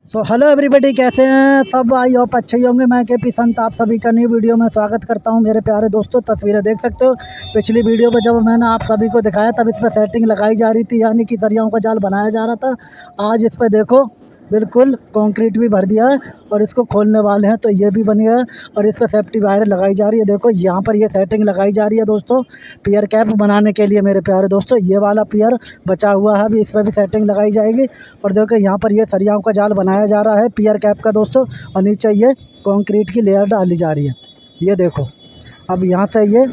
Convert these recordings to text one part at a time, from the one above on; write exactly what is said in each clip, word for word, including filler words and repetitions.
So hello everybody, कैसे हैं सब? आई होप अच्छे ही होंगे। मैं के पी संत आप सभी का न्यू वीडियो में स्वागत करता हूं। मेरे प्यारे दोस्तों, तस्वीरें देख सकते हो। पिछली वीडियो में जब मैंने आप सभी को दिखाया तब इस पर सेटिंग लगाई जा रही थी, यानी कि दरियाओं का जाल बनाया जा रहा था। आज इस पर देखो बिल्कुल कंक्रीट भी भर दिया है और इसको खोलने वाले हैं, तो ये भी बनी है और इस पर सेफ्टी वायर लगाई जा रही है। देखो यहाँ पर ये सेटिंग लगाई जा रही है दोस्तों, पियर कैप बनाने के लिए। मेरे प्यारे दोस्तों, ये वाला पियर बचा हुआ है, अभी इस पर भी सेटिंग लगाई जाएगी। और देखो यहाँ पर ये सरियाओं का जाल बनाया जा रहा है पियर कैप का दोस्तों, और नीचे ये कंक्रीट की लेयर डाली जा रही है। ये देखो, अब यहाँ से ये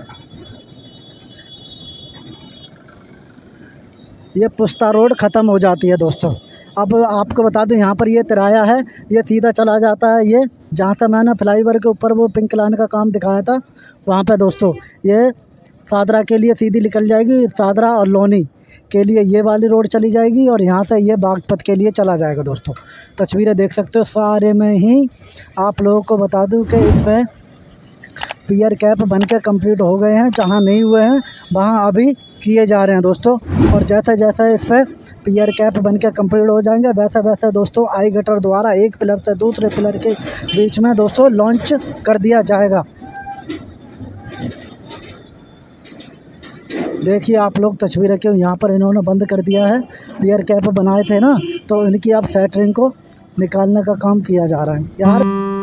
ये पुस्ता रोड ख़त्म हो जाती है दोस्तों। अब आपको बता दूं, यहाँ पर ये तिराया है, ये सीधा चला जाता है। ये जहाँ से मैंने फ्लाईओवर के ऊपर वो पिंक लाइन का काम दिखाया था, वहाँ पे दोस्तों ये सादरा के लिए सीधी निकल जाएगी। सादरा और लोनी के लिए ये वाली रोड चली जाएगी और यहाँ से ये बागपत के लिए चला जाएगा दोस्तों। तस्वीरें देख सकते हो सारे में ही। आप लोगों को बता दूँ कि इसमें पियर कैप बन के कम्प्लीट हो गए हैं। जहाँ नहीं हुए हैं वहाँ अभी किए जा रहे हैं दोस्तों। और जैसे जैसे इस पर पियर कैप बन के कम्प्लीट हो जाएंगे, वैसे वैसे दोस्तों आई गटर द्वारा एक पिलर से दूसरे पिलर के बीच में दोस्तों लॉन्च कर दिया जाएगा। देखिए आप लोग तस्वीरें, क्यों यहाँ पर इन्होंने बंद कर दिया है। पियर कैप बनाए थे ना, तो इनकी अब सेटरिंग को निकालने का काम किया जा रहा है यार।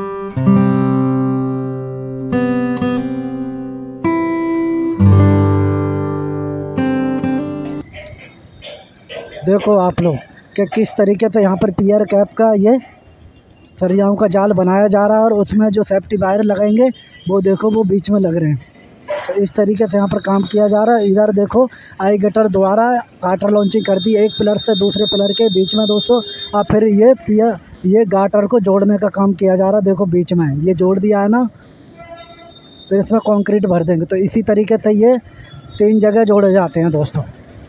देखो आप लोग कि किस तरीके से यहाँ पर पियर कैप का ये सरियाओं का जाल बनाया जा रहा है और उसमें जो सेफ्टी वायर लगाएंगे वो देखो वो बीच में लग रहे हैं। तो इस तरीके से यहाँ पर काम किया जा रहा है। इधर देखो आई गटर द्वारा गाटर लॉन्चिंग कर दी एक पिलर से दूसरे पिलर के बीच में दोस्तों। और फिर ये पियर ये गाटर को जोड़ने का काम किया जा रहा है। देखो बीच में ये जोड़ दिया है ना, फिर इसमें कंक्रीट भर देंगे। तो इसी तरीके से ये तीन जगह जोड़े जाते हैं दोस्तों।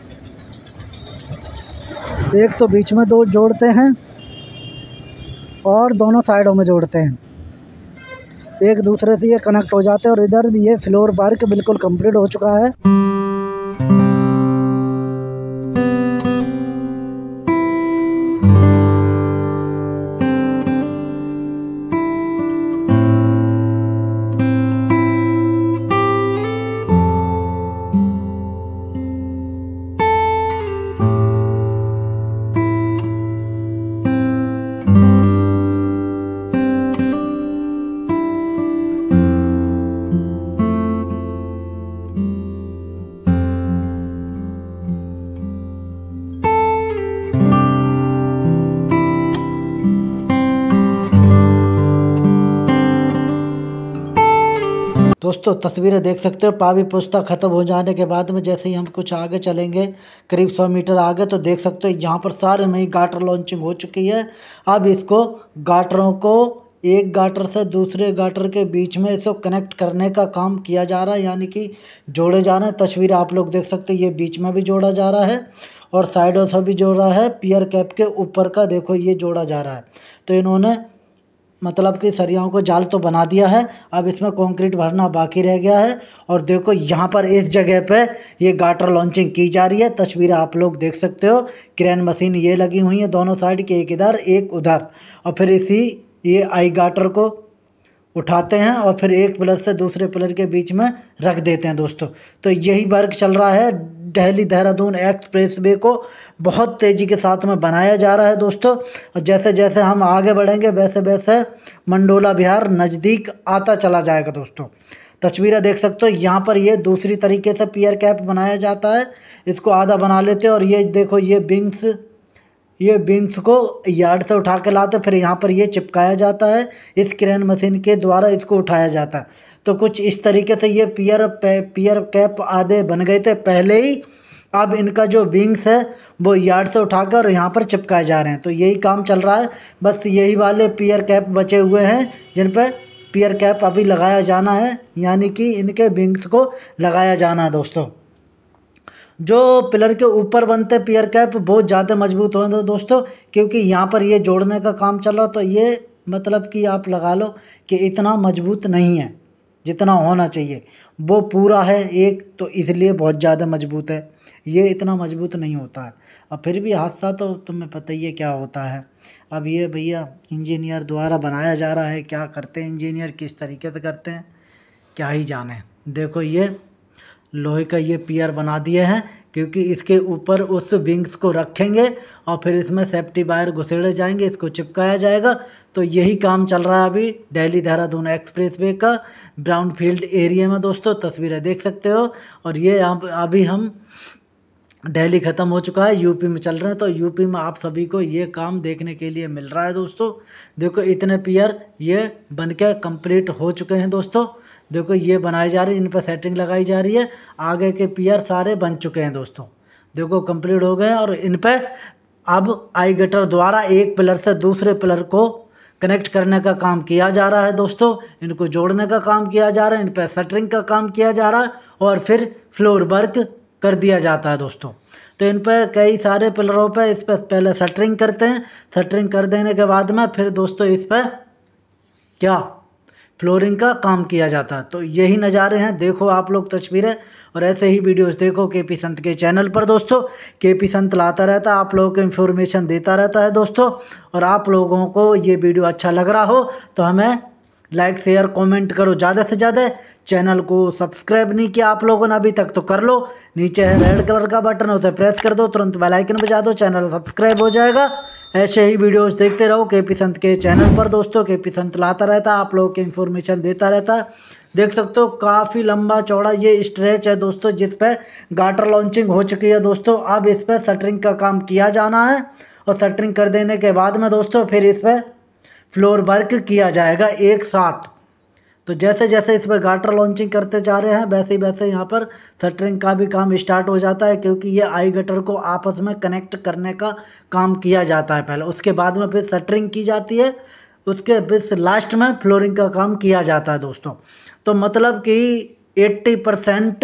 एक तो बीच में दो जोड़ते हैं और दोनों साइडों में जोड़ते हैं, एक दूसरे से ये कनेक्ट हो जाते हैं। और इधर ये फ्लोर वर्क बिल्कुल कंप्लीट हो चुका है। दोस्तों तस्वीरें देख सकते हो, पावी पुस्ता ख़त्म हो जाने के बाद में जैसे ही हम कुछ आगे चलेंगे, करीब सौ मीटर आगे, तो देख सकते हो यहाँ पर सारे में ही गाटर लॉन्चिंग हो चुकी है। अब इसको गाटरों को एक गाटर से दूसरे गाटर के बीच में इसको कनेक्ट करने का काम किया जा रहा है, यानी कि जोड़े जा रहे हैं। तस्वीर आप लोग देख सकते हो, ये बीच में भी जोड़ा जा रहा है और साइडों से भी जोड़ रहा है। पियर कैप के ऊपर का देखो ये जोड़ा जा रहा है। तो इन्होंने मतलब कि सरियाओं को जाल तो बना दिया है, अब इसमें कंक्रीट भरना बाकी रह गया है। और देखो यहाँ पर इस जगह पे ये गाटर लॉन्चिंग की जा रही है। तस्वीरें आप लोग देख सकते हो, क्रेन मशीन ये लगी हुई है दोनों साइड की, एक इधर एक उधर। और फिर इसी ये आई गाटर को उठाते हैं और फिर एक पिलर से दूसरे पिलर के बीच में रख देते हैं दोस्तों। तो यही वर्क चल रहा है। दिल्ली देहरादून एक्सप्रेस वे को बहुत तेज़ी के साथ में बनाया जा रहा है दोस्तों। और जैसे जैसे हम आगे बढ़ेंगे वैसे वैसे मंडोला बिहार नज़दीक आता चला जाएगा दोस्तों। तस्वीरें देख सकते हो, यहाँ पर ये दूसरी तरीके से पियर कैप बनाया जाता है। इसको आधा बना लेते हैं और ये देखो ये बिंग्स ये बिंग्स को यार्ड से उठा के लाते, फिर यहाँ पर ये चिपकाया जाता है। इस क्रेन मशीन के द्वारा इसको उठाया जाता है। तो कुछ इस तरीके से ये पियर पियर कैप आधे बन गए थे पहले ही। अब इनका जो विंग्स है वो यार्ड से उठाकर और यहाँ पर चिपकाए जा रहे हैं। तो यही काम चल रहा है। बस यही वाले पियर कैप बचे हुए हैं जिन पर पियर कैप अभी लगाया जाना है, यानी कि इनके विंग्स को लगाया जाना है दोस्तों। जो पिलर के ऊपर बनते पियर कैप बहुत ज़्यादा मजबूत होते दोस्तों, क्योंकि यहाँ पर ये जोड़ने का काम चल रहा। तो ये मतलब कि आप लगा लो कि इतना मजबूत नहीं है जितना होना चाहिए। वो पूरा है एक, तो इसलिए बहुत ज़्यादा मजबूत है। ये इतना मजबूत नहीं होता है। अब फिर भी हादसा तो तुम्हें पता ही है क्या होता है। अब ये भैया इंजीनियर द्वारा बनाया जा रहा है, क्या करते हैं इंजीनियर, किस तरीके से करते हैं क्या ही जाने। देखो ये लोहे का ये पियर बना दिए हैं, क्योंकि इसके ऊपर उस विंग्स को रखेंगे और फिर इसमें सेफ्टी वायर घुसेड़े जाएंगे, इसको चिपकाया जाएगा। तो यही काम चल रहा है अभी दिल्ली देहरादून एक्सप्रेसवे का ब्राउन फील्ड एरिया में दोस्तों, तस्वीरें देख सकते हो। और ये यहाँ अभी हम दिल्ली ख़त्म हो चुका है, यूपी में चल रहे हैं, तो यूपी में आप सभी को ये काम देखने के लिए मिल रहा है दोस्तों। देखो इतने पियर ये बन के कम्प्लीट हो चुके हैं दोस्तों। देखो ये बनाए जा रहे हैं, इन पर सेटिंग लगाई जा रही है, आगे के पियर सारे बन चुके हैं दोस्तों। देखो कंप्लीट हो गए हैं और इन पर अब आई गटर द्वारा एक पिलर से दूसरे पिलर को कनेक्ट करने का काम किया जा रहा है दोस्तों। इनको जोड़ने का काम किया जा रहा है, इन पर शटरिंग का काम किया जा रहा है और फिर फ्लोर वर्क कर दिया जाता है दोस्तों। तो इन पर कई सारे पिलरों पर इस पर पहले शटरिंग करते हैं, शटरिंग कर देने के बाद में फिर दोस्तों इस पर क्या फ्लोरिंग का काम किया जाता है। तो यही नज़ारे हैं, देखो आप लोग तस्वीरें, और ऐसे ही वीडियोस देखो के पी संत के चैनल पर दोस्तों। के पी संत लाता रहता है, आप लोगों को इन्फॉर्मेशन देता रहता है दोस्तों। और आप लोगों को ये वीडियो अच्छा लग रहा हो तो हमें लाइक शेयर कमेंट करो ज़्यादा से ज़्यादा। चैनल को सब्सक्राइब नहीं किया आप लोगों ने अभी तक तो कर लो, नीचे है रेड कलर का बटन, उसे प्रेस कर दो, तुरंत बेल आइकन बजा दो, चैनल सब्सक्राइब हो जाएगा। ऐसे ही वीडियोस देखते रहो के पी संत के चैनल पर दोस्तों। के पी संत लाता रहता है, आप लोगों को इन्फॉर्मेशन देता रहता है। देख सकते हो काफ़ी लंबा चौड़ा ये स्ट्रेच है दोस्तों, जिस पे गाटर लॉन्चिंग हो चुकी है दोस्तों। अब इस पर शटरिंग का काम किया जाना है और शटरिंग कर देने के बाद में दोस्तों फिर इस पर फ्लोर वर्क किया जाएगा एक साथ। तो जैसे जैसे इस पर गाटर लॉन्चिंग करते जा रहे हैं वैसे ही वैसे यहाँ पर शटरिंग का भी काम स्टार्ट हो जाता है, क्योंकि ये आई गटर को आपस में कनेक्ट करने का काम किया जाता है पहले, उसके बाद में फिर शटरिंग की जाती है, उसके फिर लास्ट में फ्लोरिंग का काम किया जाता है दोस्तों। तो मतलब कि अस्सी परसेंट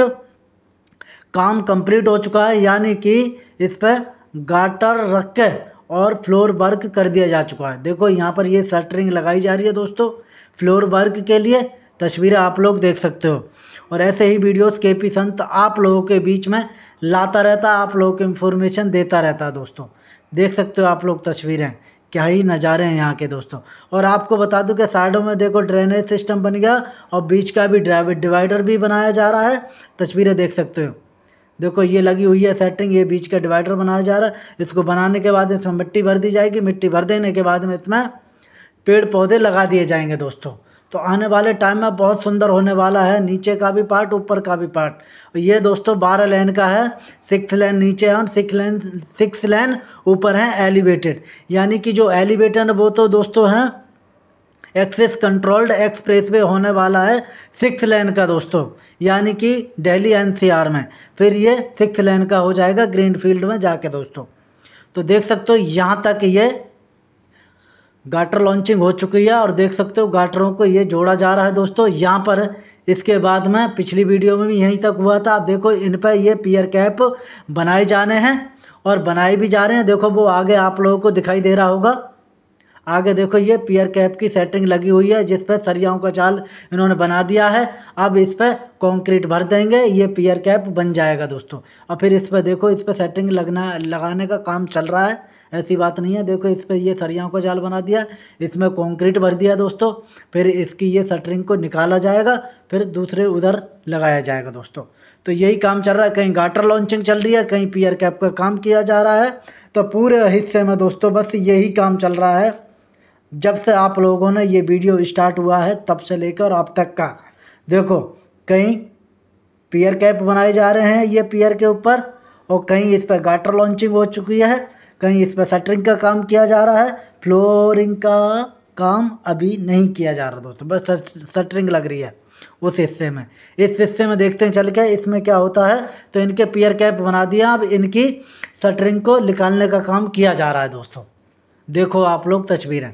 काम कंप्लीट हो चुका है, यानी कि इस पर गाटर रख के और फ्लोर वर्क कर दिया जा चुका है। देखो यहाँ पर ये शटरिंग लगाई जा रही है दोस्तों फ्लोर वर्क के लिए, तस्वीरें आप लोग देख सकते हो। और ऐसे ही वीडियोस के पी संत आप लोगों के बीच में लाता रहता है, आप लोगों को इन्फॉर्मेशन देता रहता है दोस्तों। देख सकते हो आप लोग तस्वीरें, क्या ही नज़ारे हैं यहाँ के दोस्तों। और आपको बता दूं कि साइडों में देखो ड्रेनेज सिस्टम बन गया और बीच का भी डिवाइडर भी बनाया जा रहा है, तस्वीरें देख सकते हो। देखो ये लगी हुई है सेटिंग, ये बीच का डिवाइडर बनाया जा रहा है। इसको बनाने के बाद इसमें मिट्टी भर दी जाएगी, मिट्टी भर देने के बाद में इसमें पेड़ पौधे लगा दिए जाएंगे दोस्तों। तो आने वाले टाइम में बहुत सुंदर होने वाला है, नीचे का भी पार्ट ऊपर का भी पार्ट। ये दोस्तों बारह लेन का है, सिक्स लेन नीचे है और सिक्स लेन सिक्स लेन ऊपर है एलिवेटेड, यानी कि जो एलिवेटेड वो तो दोस्तों हैं एक्सेस कंट्रोल्ड एक्सप्रेसवे होने वाला है सिक्स लेन का दोस्तों, यानी कि दिल्ली एन सी आर में। फिर ये सिक्स लेन का हो जाएगा ग्रीन फील्ड में जाके दोस्तों। तो देख सकते हो यहाँ तक ये गाटर लॉन्चिंग हो चुकी है और देख सकते हो गाटरों को ये जोड़ा जा रहा है दोस्तों यहाँ पर। इसके बाद में पिछली वीडियो में भी यहीं तक हुआ था। आप देखो इन पर ये पियर कैप बनाए जाने हैं और बनाए भी जा रहे हैं। देखो वो आगे आप लोगों को दिखाई दे रहा होगा, आगे देखो ये पियर कैप की सेटिंग लगी हुई है, जिस पर सरियाओं का जाल इन्होंने बना दिया है। अब इस पर कंक्रीट भर देंगे, ये पियर कैप बन जाएगा दोस्तों। और फिर इस पर देखो इस पर सेटिंग लगना लगाने का काम चल रहा है, ऐसी बात नहीं है। देखो इस पर ये सरियाओं का जाल बना दिया, इसमें कंक्रीट भर दिया दोस्तों। फिर इसकी ये शटरिंग को निकाला जाएगा, फिर दूसरे उधर लगाया जाएगा दोस्तों। तो यही काम चल रहा है, कहीं गाटर लॉन्चिंग चल रही है, कहीं पियर कैप का काम किया जा रहा है। तो पूरे हिस्से में दोस्तों बस यही काम चल रहा है जब से आप लोगों ने ये वीडियो स्टार्ट हुआ है तब से लेकर अब तक का। देखो कहीं पियर कैप बनाए जा रहे हैं ये पियर के ऊपर, और कहीं इस पर गाटर लॉन्चिंग हो चुकी है, कहीं इस पर शटरिंग का काम किया जा रहा है। फ्लोरिंग का काम अभी नहीं किया जा रहा दोस्तों, बस शटरिंग लग रही है उस हिस्से में। इस हिस्से में देखते हैं चल के इसमें क्या होता है। तो इनके पियर कैप बना दिया, अब इनकी शटरिंग को निकालने का काम किया जा रहा है दोस्तों। देखो आप लोग तस्वीरें,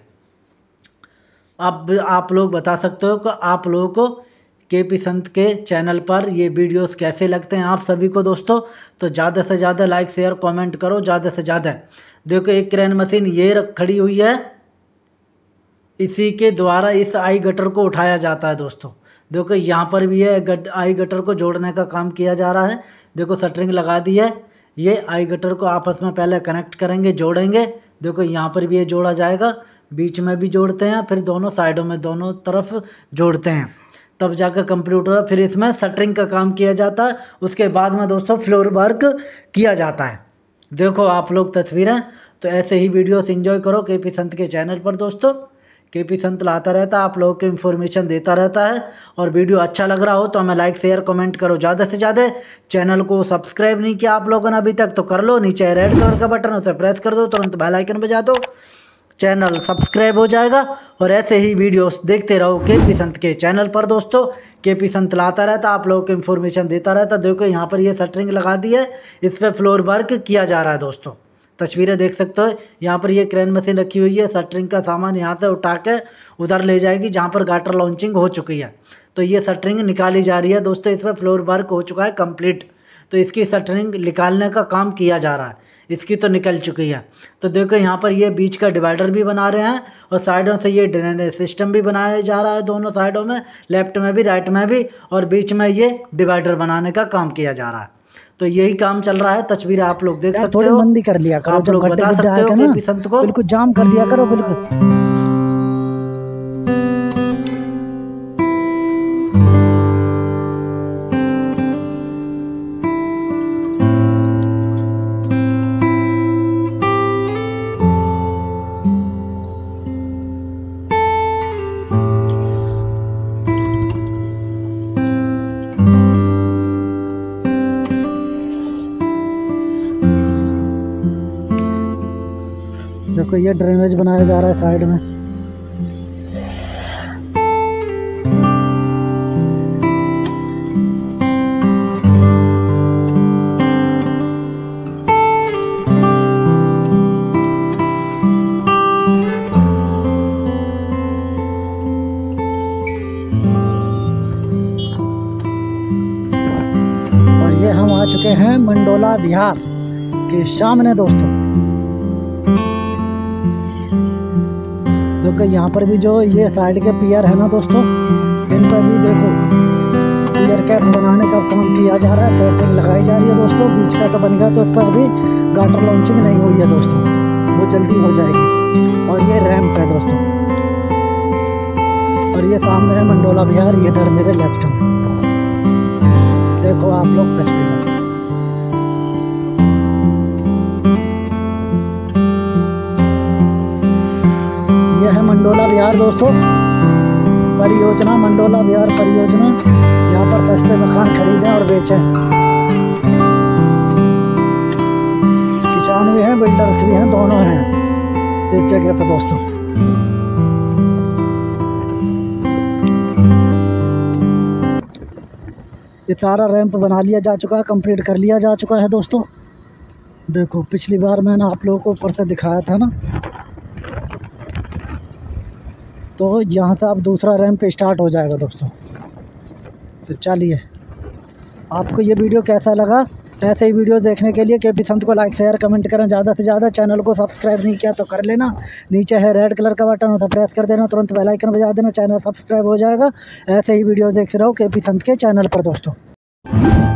अब आप लोग बता सकते हो कि आप लोगों को के पी संत के चैनल पर ये वीडियोस कैसे लगते हैं आप सभी को दोस्तों। तो ज़्यादा से ज़्यादा लाइक शेयर कमेंट करो ज़्यादा से ज़्यादा। देखो एक क्रेन मशीन ये खड़ी हुई है, इसी के द्वारा इस आई गटर को उठाया जाता है दोस्तों। देखो यहाँ पर भी है, गट आई गटर को जोड़ने का काम किया जा रहा है। देखो शटरिंग लगा दी है। ये आई गटर को आपस में पहले कनेक्ट करेंगे, जोड़ेंगे। देखो यहाँ पर भी ये जोड़ा जाएगा, बीच में भी जोड़ते हैं, फिर दोनों साइडों में दोनों तरफ जोड़ते हैं, तब जाकर कंप्यूटर फिर इसमें शटरिंग का काम किया जाता है। उसके बाद में दोस्तों फ्लोर वर्क किया जाता है। देखो आप लोग तस्वीरें। तो ऐसे ही वीडियोस एंजॉय करो के पी संत के चैनल पर दोस्तों। के पी संत लाता रहता है, आप लोगों को इन्फॉर्मेशन देता रहता है। और वीडियो अच्छा लग रहा हो तो हमें लाइक शेयर कमेंट करो ज़्यादा से ज़्यादा। चैनल को सब्सक्राइब नहीं किया आप लोगों ने अभी तक तो कर लो, नीचे रेड कलर का बटन उसे प्रेस कर दो, तुरंत बेल आइकन बजा दो, चैनल सब्सक्राइब हो जाएगा। और ऐसे ही वीडियोस देखते रहो के पी संत के चैनल पर दोस्तों। के पी संत लाता रहता, आप लोगों को इन्फॉर्मेशन देता रहता। देखो यहाँ पर ये शटरिंग लगा दी है, इस पर फ्लोर वर्क किया जा रहा है दोस्तों। तस्वीरें देख सकते हो, यहाँ पर ये क्रेन मशीन रखी हुई है, शटरिंग का सामान यहाँ से उठा के उधर ले जाएगी जहाँ पर गाटर लॉन्चिंग हो चुकी है। तो ये शटरिंग निकाली जा रही है दोस्तों, इस पर फ्लोर वर्क हो चुका है कंप्लीट। तो इसकी शटरिंग निकालने का काम किया जा रहा है, इसकी तो निकल चुकी है। तो देखो यहाँ पर ये बीच का डिवाइडर भी बना रहे हैं और साइडों से ये ड्रेनेज सिस्टम भी बनाया जा रहा है, दोनों साइडों में, लेफ्ट में भी राइट में भी, और बीच में ये डिवाइडर बनाने का काम किया जा रहा है। तो यही काम चल रहा है। तस्वीरें आप लोग देख सकते हो। मंदी कर लिया करो, आप लोग बता सकते हो के पी संत को बिल्कुल जाम कर दिया करो बिल्कुल। देखो ये ड्रेनेज बनाया जा रहा है साइड में। और ये हम आ चुके हैं मंडोला विहार के सामने दोस्तों। देखो यहाँ पर भी जो ये साइड के पियर है ना दोस्तों, इन पर भी देखो पियर कैप बनाने का काम किया जा रहा है, सेटिंग लगाई जा रही है दोस्तों। बीच का तो बन गया, तो उस पर भी गाटर लॉन्चिंग नहीं हुई है दोस्तों, वो जल्दी हो जाएगी। और ये रैंप है दोस्तों, और ये सामने है मंडोला विहार, ये इधर मेरे लेफ्ट में देखो आप लोग तस्वीर। मंडोला विहार दोस्तों परियोजना, मंडोला विहार परियोजना। यहाँ पर सस्ते मकान खरीदें और बेचें। किसान भी हैं, बिल्डर्स भी हैं, दोनों हैं इस जगह पर दोस्तों। ये सारा रैंप बना लिया जा चुका है, कंप्लीट कर लिया जा चुका है दोस्तों। देखो पिछली बार मैंने आप लोगों को ऊपर से दिखाया था ना, तो यहाँ से अब दूसरा रैंप स्टार्ट हो जाएगा दोस्तों। तो चलिए, आपको ये वीडियो कैसा लगा? ऐसे ही वीडियो देखने के लिए के पी संत को लाइक शेयर कमेंट करें ज़्यादा से ज़्यादा। चैनल को सब्सक्राइब नहीं किया तो कर लेना, नीचे है रेड कलर का बटन, उसे प्रेस कर देना, तुरंत बेल आइकन बजा देना, चैनल सब्सक्राइब हो जाएगा। ऐसे ही वीडियो देखते रहो के पी संत के चैनल पर दोस्तों।